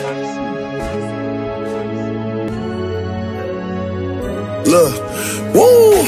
Look, woo!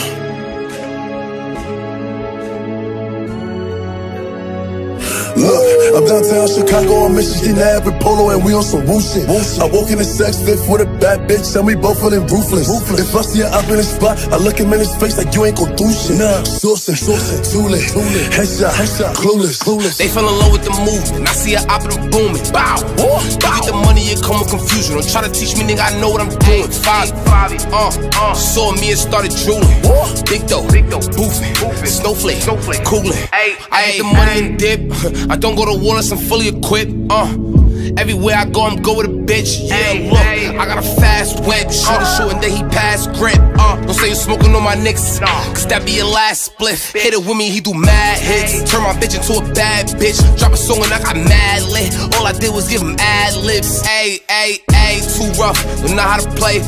Look, I'm downtown Chicago on Michigan Ave with Polo and we on some woo shit. I walk in the sex fifth with a bad bitch and we both feeling ruthless. If I see her up in the spot, I look him in his face like you ain't gon' do shit. Sourcing, too lit, headshot, clueless. They fell in love with the movement, I see her up and booming. Bow, get the money, it come with confusion. Don't try to teach me, nigga, I know what I'm doing. Favi, saw me and started drooling. Big dough, boofing, snowflake, coolin'. I get the money and dip. I don't go to war unless I'm fully equipped. Everywhere I go, I'm go with a bitch. Yeah, look, I got a fast whip. Shoot and then he pass grip. Don't say you smoking on my niggas, cause that be your last split. Hit it with me, he do mad hits. Turn my bitch into a bad bitch. Drop a song and I got mad lit. All I did was give him ad libs. Too rough, don't know how to play.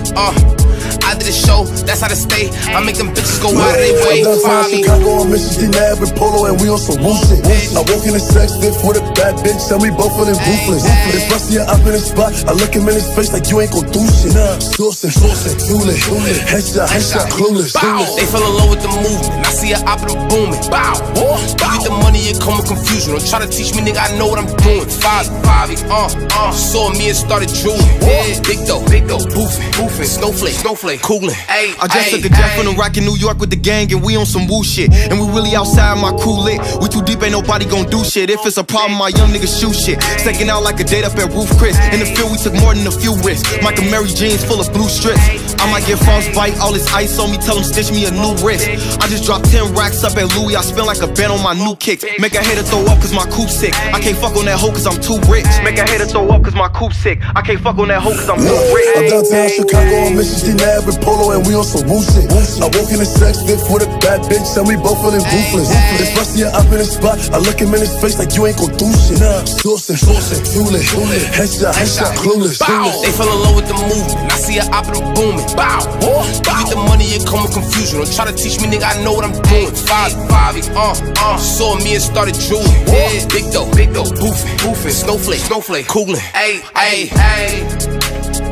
I did a show, that's how to stay. I make them bitches go out of their way. I'm downtown Chicago on Michigan Ave with Polo and we on some woo shit. I walk in the sex fifth with a bad bitch and we both feeling ruthless. If I see her up in the spot, I look him in his face like you ain't gon' do shit. Sourcing, too lit, headshot, clueless. They fell in love with the movement, I see her up and booming. Bow, get the money, it come with confusion. Don't try to teach me, nigga, I know what I'm doing. Favi, saw me and started drooling. Big dough, boofing, snowflake, coolin'. I just took a jet from the rock in New York with the gang and we on some woo shit. And we really outside, my crew lit. We too deep, ain't nobody gon' do shit. If it's a problem, my young niggas shoot shit. Staking out like a date up at Roof Chris. In the field, we took more than a few risks. Michael Mary jeans full of blue strips. I might get frostbite, all this ice on me, tell him stitch me a new wrist. I just dropped 10 racks up at Louis, I spend like a band on my new kicks. Make a hater throw up cause my coupe sick. I can't fuck on that hoe cause I'm too rich. Make a hater throw up cause my coupe sick. I can't fuck on that hoe cause I'm too rich. I'm downtown Chicago on Michigan Ave with Polo and we on some woo shit. I walk in the sex fifth with a bad bitch and we both feeling ruthless. If I see her up in the spot, I look him in his face like you ain't gon' do shit. Sourcing, too lit, headshot, clueless. They fell in love with the movement, I see her up and booming. Bow, get the money, it come with confusion. Don't try to teach me, nigga, I know what I'm doing. Favi, saw me and started drooling. Big dough, boofing, snowflake, coolin'.